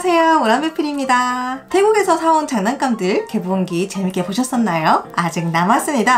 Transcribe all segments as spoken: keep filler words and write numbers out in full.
안녕하세요, 오란배필입니다. 태국에서 사온 장난감들 개봉기 재밌게 보셨었나요? 아직 남았습니다.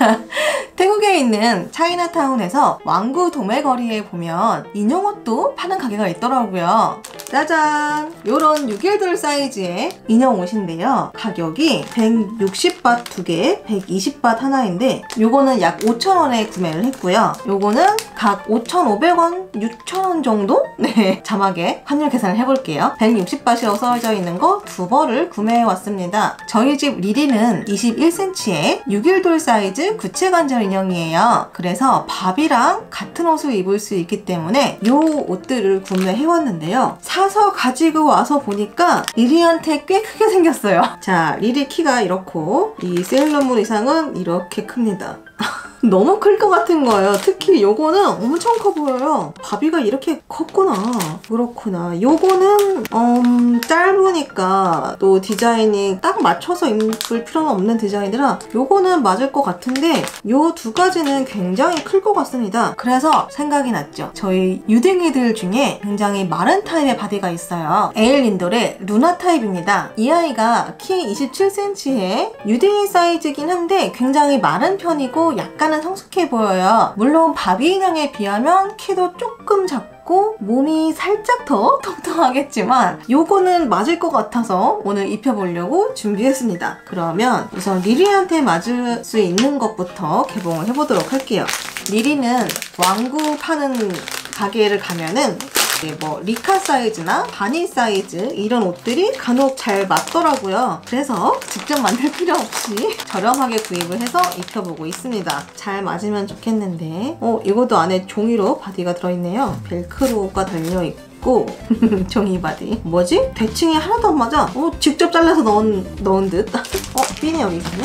태국에 있는 차이나타운에서 왕구 도매거리에 보면 인형옷도 파는 가게가 있더라고요. 짜잔! 요런 육 일돌 사이즈의 인형옷인데요. 가격이 백육십 바 두 개, 백이십 바 하나인데 요거는 약 오천 원에 구매를 했고요. 요거는 각 오천오백 원, 육천 원 정도? 네, 자막에 환율 계산을 해볼게요. 백육십 바시라고 써져 있는 거 두 벌을 구매해왔습니다. 저희 집 리리는 이십일 센티미터의 육 일돌 사이즈 구체 관절 인형이에요. 그래서 밥이랑 같은 옷을 입을 수 있기 때문에 요 옷들을 구매해왔는데요. 사서 가지고 와서 보니까 리리한테 꽤 크게 생겼어요. 자, 리리 키가 이렇고 이 세일러문 의상은 이렇게 큽니다. 너무 클 것 같은 거예요. 특히 요거는 엄청 커 보여요. 바비가 이렇게 컸구나. 그렇구나. 요거는 음, 짧으니까 또 디자인이 딱 맞춰서 입을 필요는 없는 디자인이라 요거는 맞을 것 같은데 요 두 가지는 굉장히 클 것 같습니다. 그래서 생각이 났죠. 저희 유댕이들 중에 굉장히 마른 타입의 바디가 있어요. 에일린돌의 루나 타입입니다. 이 아이가 키 이십칠 센티미터의 유댕이 사이즈긴 한데 굉장히 마른 편이고 약간 성숙해 보여요. 물론 바비 인형에 비하면 키도 조금 작고 몸이 살짝 더 통통하겠지만 요거는 맞을 것 같아서 오늘 입혀보려고 준비했습니다. 그러면 우선 리리한테 맞을 수 있는 것부터 개봉을 해보도록 할게요. 리리는 왕구 파는 가게를 가면은 뭐 리카 사이즈나 바니 사이즈 이런 옷들이 간혹 잘 맞더라고요. 그래서 직접 만들 필요 없이 저렴하게 구입을 해서 입혀보고 있습니다. 잘 맞으면 좋겠는데 어 이것도 안에 종이로 바디가 들어있네요. 벨크로가 달려있고 종이 바디. 뭐지? 대칭이 하나도 안 맞아. 어 직접 잘라서 넣은, 넣은 듯. 어 핀이 여기 있네.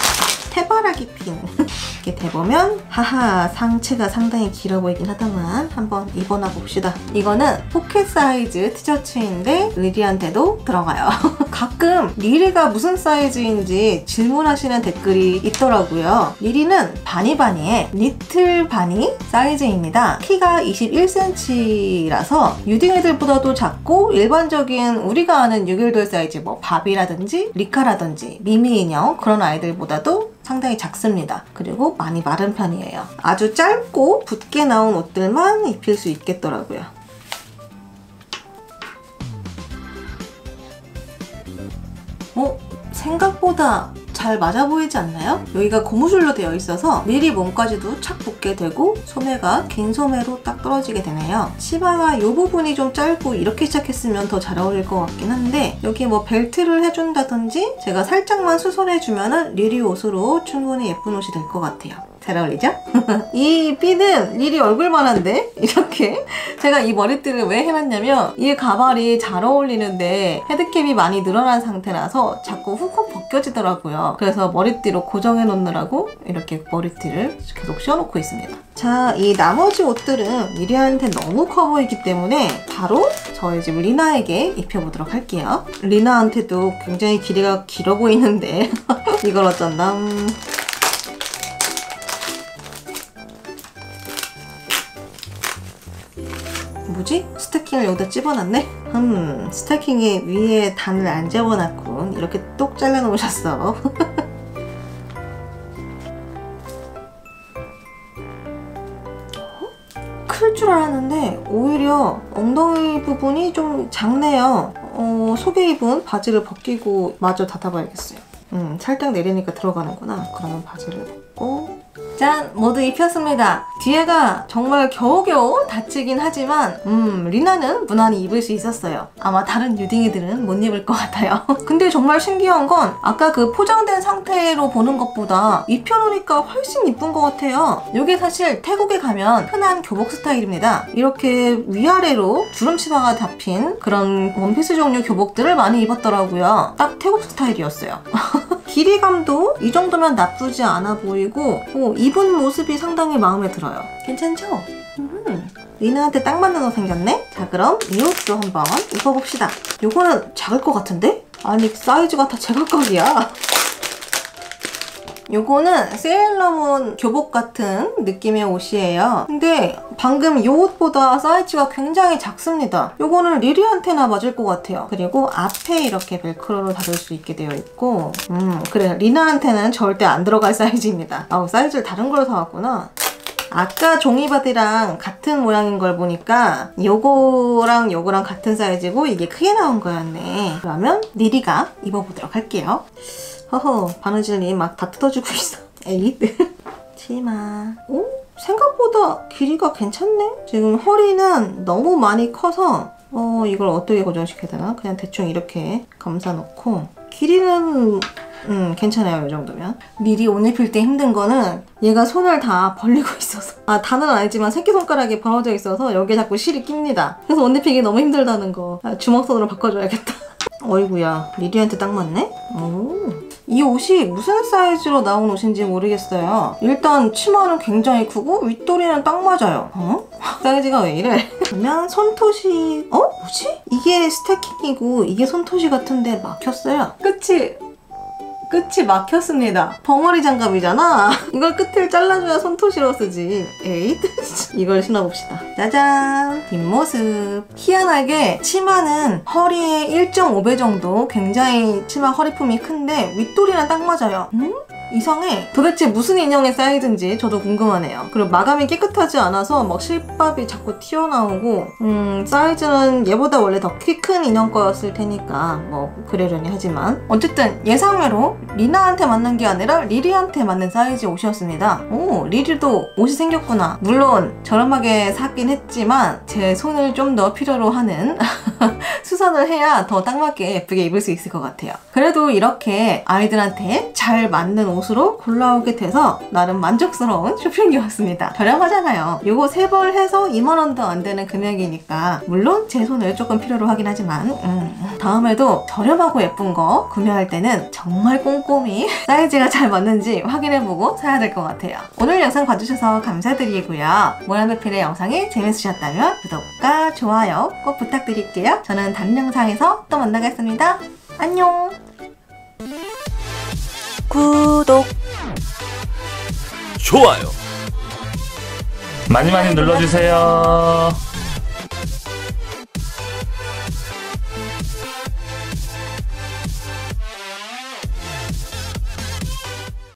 해바라기 핀. 이렇게 대보면 하하 상체가 상당히 길어 보이긴 하다만 한번 입어나 봅시다. 이거는 포켓 사이즈 티셔츠인데 리리한테도 들어가요. 가끔 리리가 무슨 사이즈인지 질문하시는 댓글이 있더라고요. 리리는 바니바니의 리틀 바니 사이즈입니다. 키가 이십일 센티미터라서 유딩애들보다도 작고 일반적인 우리가 아는 육 일돌 사이즈 뭐 바비라든지 리카라든지 미미 인형 그런 아이들보다도 상당히 작습니다. 그리고 많이 마른 편이에요. 아주 짧고 붓게 나온 옷들만 입힐 수 있겠더라고요. 어? 생각보다 잘 맞아 보이지 않나요? 여기가 고무줄로 되어 있어서 미리 몸까지도 착 붙게 되고 소매가 긴 소매로 딱 떨어지게 되네요. 치마가 이 부분이 좀 짧고 이렇게 시작했으면 더 잘 어울릴 것 같긴 한데 여기 뭐 벨트를 해준다든지 제가 살짝만 수선해주면은 리리 옷으로 충분히 예쁜 옷이 될 것 같아요. 잘 어울리죠? 이 핀은 리리 얼굴만한데? 이렇게 제가 이 머리띠를 왜 해놨냐면 이 가발이 잘 어울리는데 헤드캡이 많이 늘어난 상태라서 자꾸 훅훅 벗겨지더라고요. 그래서 머리띠로 고정해 놓느라고 이렇게 머리띠를 계속 씌워놓고 있습니다. 자, 이 나머지 옷들은 리리한테 너무 커 보이기 때문에 바로 저희 집 리나에게 입혀보도록 할게요. 리나한테도 굉장히 길이가 길어 보이는데 이걸 어쩐다. 뭐지? 스타킹을 여기다 집어놨네? 음, 스타킹에 위에 단을 안 집어놨군. 이렇게 똑 잘라놓으셨어. 클 줄 알았는데 오히려 엉덩이 부분이 좀 작네요. 어, 속에 입은 바지를 벗기고 마저 닫아봐야겠어요. 음, 살짝 내리니까 들어가는구나. 그러면 바지를 벗고 짠! 모두 입혔습니다. 뒤에가 정말 겨우겨우 다치긴 하지만 음 리나는 무난히 입을 수 있었어요. 아마 다른 유딩이들은 못 입을 것 같아요. 근데 정말 신기한 건 아까 그 포장된 상태로 보는 것보다 입혀놓으니까 훨씬 이쁜 것 같아요. 이게 사실 태국에 가면 흔한 교복 스타일입니다. 이렇게 위아래로 주름치마가 잡힌 그런 원피스 종류 교복들을 많이 입었더라고요. 딱 태국 스타일이었어요. 길이감도 이 정도면 나쁘지 않아 보이고 오, 입은 모습이 상당히 마음에 들어요. 괜찮죠? 음, 리나한테 딱 맞는 옷 생겼네? 자, 그럼 이 옷도 한번 입어봅시다. 요거는 작을 것 같은데? 아니, 사이즈가 다 제각각이야. 요거는 세일러문 교복 같은 느낌의 옷이에요. 근데 방금 이 옷보다 사이즈가 굉장히 작습니다. 요거는 리리한테나 맞을 것 같아요. 그리고 앞에 이렇게 벨크로로 닫을 수 있게 되어 있고 음 그래 리나한테는 절대 안 들어갈 사이즈입니다. 아우 사이즈를 다른 걸로 사왔구나. 아까 종이바디랑 같은 모양인 걸 보니까 요거랑 요거랑 같은 사이즈고 이게 크게 나온 거였네. 그러면 리리가 입어보도록 할게요. 허허 바느질이 막 다 뜯어주고 있어. 에잇 치마. 오? 생각보다 길이가 괜찮네? 지금 허리는 너무 많이 커서 어 이걸 어떻게 고정시켜야 되나? 그냥 대충 이렇게 감싸 놓고 길이는 음 괜찮아요. 이 정도면. 리리 옷 입힐 때 힘든 거는 얘가 손을 다 벌리고 있어서 아 다는 아니지만 새끼손가락이 벌어져 있어서 여기에 자꾸 실이 낍니다. 그래서 옷 입히기 너무 힘들다는 거. 아, 주먹손으로 바꿔줘야겠다. 어이구야 리리한테 딱 맞네? 오. 이 옷이 무슨 사이즈로 나온 옷인지 모르겠어요. 일단 치마는 굉장히 크고 윗도리는 딱 맞아요. 어? 사이즈가 왜 이래? 그러면 손토시... 어? 뭐지? 이게 스태킹이고 이게 손토시 같은데 막혔어요. 그치? 끝이 막혔습니다. 벙어리 장갑이잖아. 이걸 끝을 잘라줘야 손토시로 쓰지. 에잇. 이걸 신어봅시다. 짜잔. 뒷모습. 희한하게 치마는 허리의 일 점 오 배 정도 굉장히 치마 허리품이 큰데 윗도리랑 딱 맞아요. 음? 이상해. 도대체 무슨 인형의 사이즈인지 저도 궁금하네요. 그리고 마감이 깨끗하지 않아서 막 실밥이 자꾸 튀어나오고 음 사이즈는 얘보다 원래 더 키 큰 인형 거였을 테니까 뭐 그러려니 하지만 어쨌든 예상외로 리나한테 맞는 게 아니라 리리한테 맞는 사이즈 옷이었습니다. 오 리리도 옷이 생겼구나. 물론 저렴하게 사긴 했지만 제 손을 좀 더 필요로 하는 수선을 해야 더 딱 맞게 예쁘게 입을 수 있을 것 같아요. 그래도 이렇게 아이들한테 잘 맞는 옷으로 골라오게 돼서 나름 만족스러운 쇼핑이었습니다. 저렴하잖아요. 요거 세 벌 해서 이만 원도 안 되는 금액이니까 물론 제 손을 조금 필요로 하긴 하지만 음, 다음에도 저렴하고 예쁜 거 구매할 때는 정말 꼼꼼히 사이즈가 잘 맞는지 확인해보고 사야 될 것 같아요. 오늘 영상 봐주셔서 감사드리고요. 모란배필의 영상이 재밌으셨다면 구독과 좋아요 꼭 부탁드릴게요. 저는 다른 영상에서 또 만나겠습니다. 안녕. 구독 좋아요 많이 많이 눌러주세요.